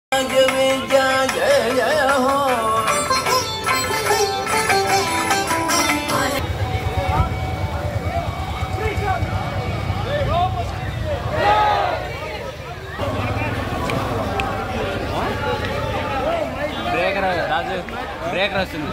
Breaker వస్తుంది.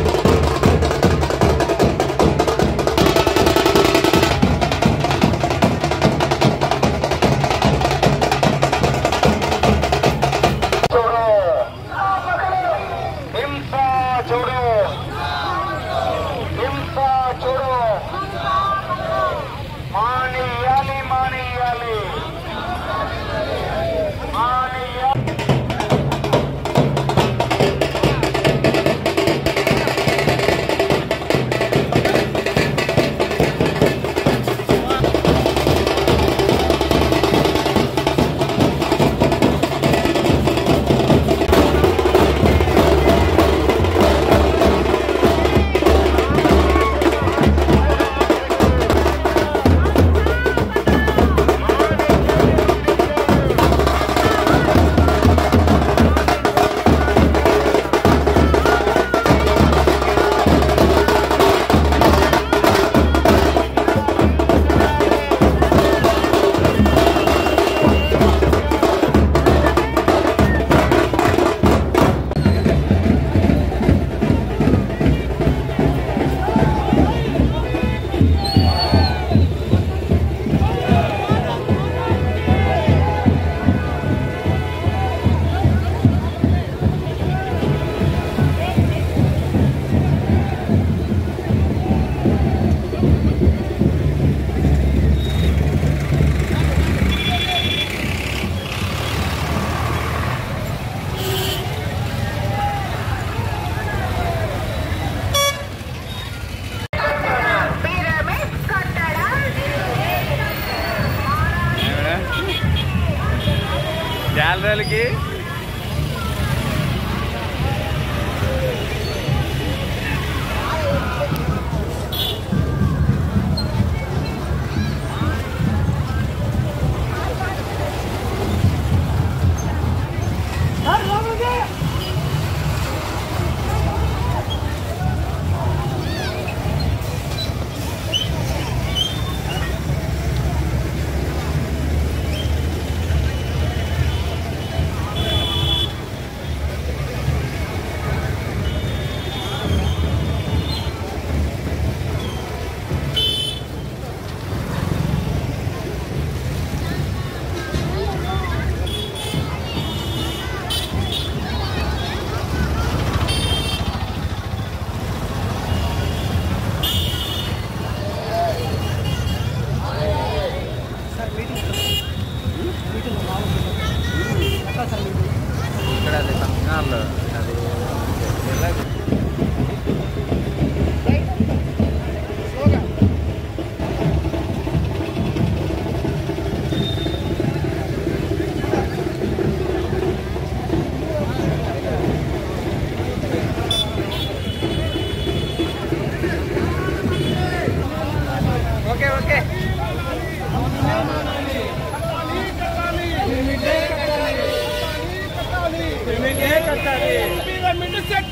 జాలరాలకి ఇక్కడ అది ఫంక్షనాల్లో అది ఓకే ఓకే పిరమిడ్ సెట్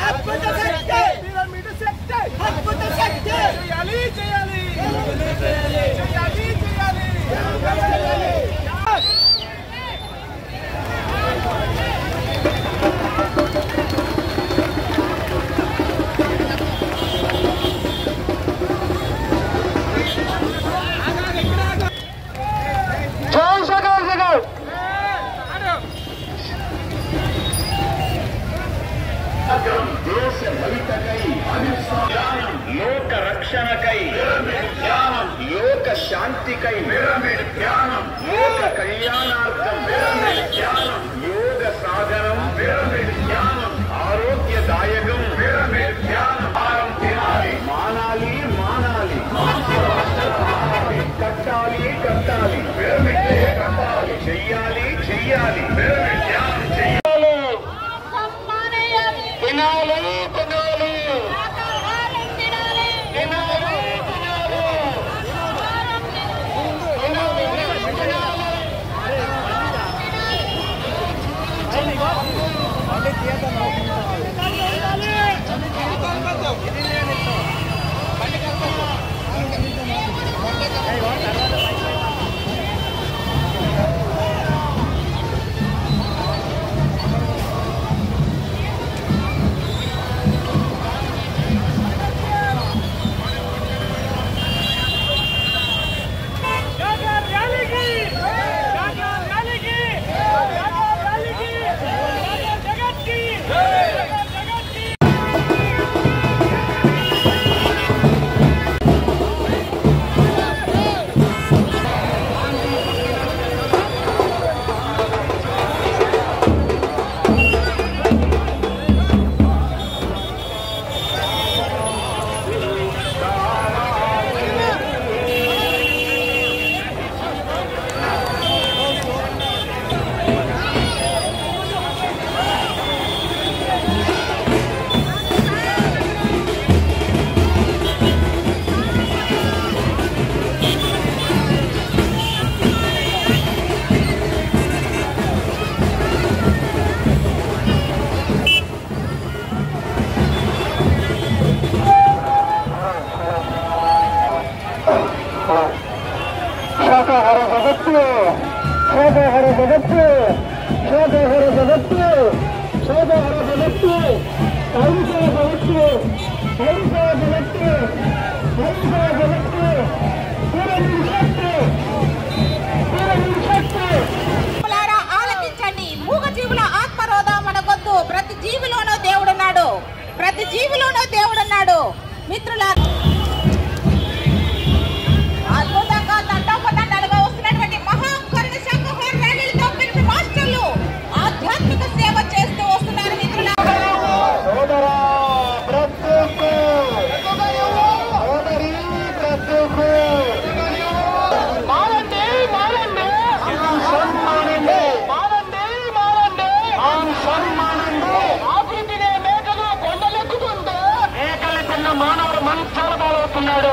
చేయాలి చేయాలి చేయాలి చేయాలి. देश भवितकै लोक रक्षणकै लोक शांतिकै लोक कल्याणार्थं योग साधनं आरोग्यदायकं मानाली मानाली कट्टाली कट्टाली చెయ్యాలి చెయ్యాలి తినాలి తినాలి ఆలకించండి. మూగజీవుల ఆత్మరోధ మనకొద్దు. ప్రతి జీవిలోనూ దేవుడున్నాడు. ప్రతి జీవిలోనూ దేవుడున్నాడు. మిత్రులారా, అద్భుతంగా తండోపతండాలుగా వస్తున్నటువంటి మహాకరుణ సంఘం ర్యాలీలతో పిలిపి మాస్టర్లు ఆధ్యాత్మిక సేవ చేస్తూ వస్తున్నారు. మిత్రులారా, మానవుడు మంచాల పాలవుతున్నాడు.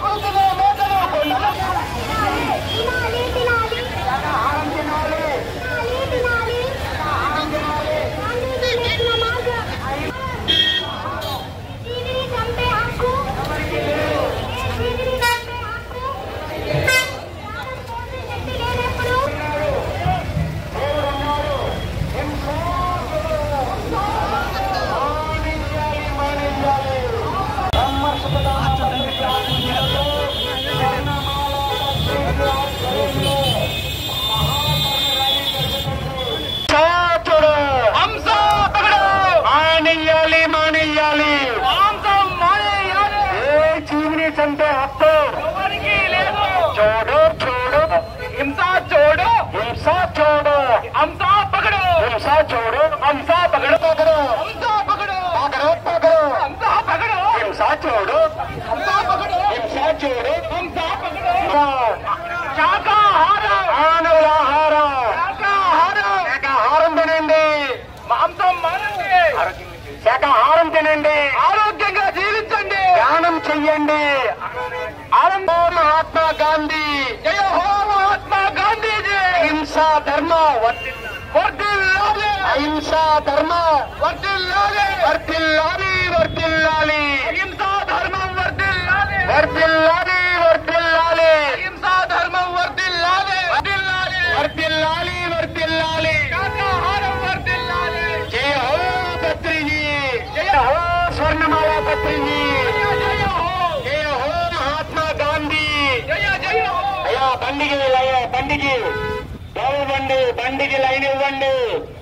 అంటే హక్కు ఎవరికి లేదు. చూడు చూడు హింస చూడు హింస చూడు హంస పగడు హింస చూడు హంస పగడు పగడు హంస పగడు పగడు పగడు హంస పగడు హింస చూడు హంస పగడు హింస చూడు హంస పగడు. శాకాహారం మానవుల ఆహారం శాకాహారం తినండి. మాంసం మానండి. శాకాహారం తినండి. ఆరోగ్యంగా జీవించండి. ధ్యానం చెయ్యండి. మహాత్మా గాంధీ జయ హో మహాత్మా గాంధీజీ. అహింసా ధర్మ వర్ధిల్లాలి. అహింసా ధర్మ వర్ధిల్లాలి వర్ధిల్లాలి వర్ధిల్లాలి. అహింసా ధర్మం వర్ధిల్లాలి వర్ధిల్లాలి వర్ధిల్లాలి. అహింసా ధర్మం వర్ధిల్లాలి వర్ధిల్లాలి వర్ధిల్లాలి వర్ధిల్లాలి. శాకాహారం వర్ధిల్లాలి. జయ హో పత్రిజీ. జయ హో స్వర్ణమాల పత్రిజీ. జయ హో మహాత్మా గాంధీ. జయ జయ హో. అయ్యా బండికి బండికి బండికి లైన్ ఇవ్వండి.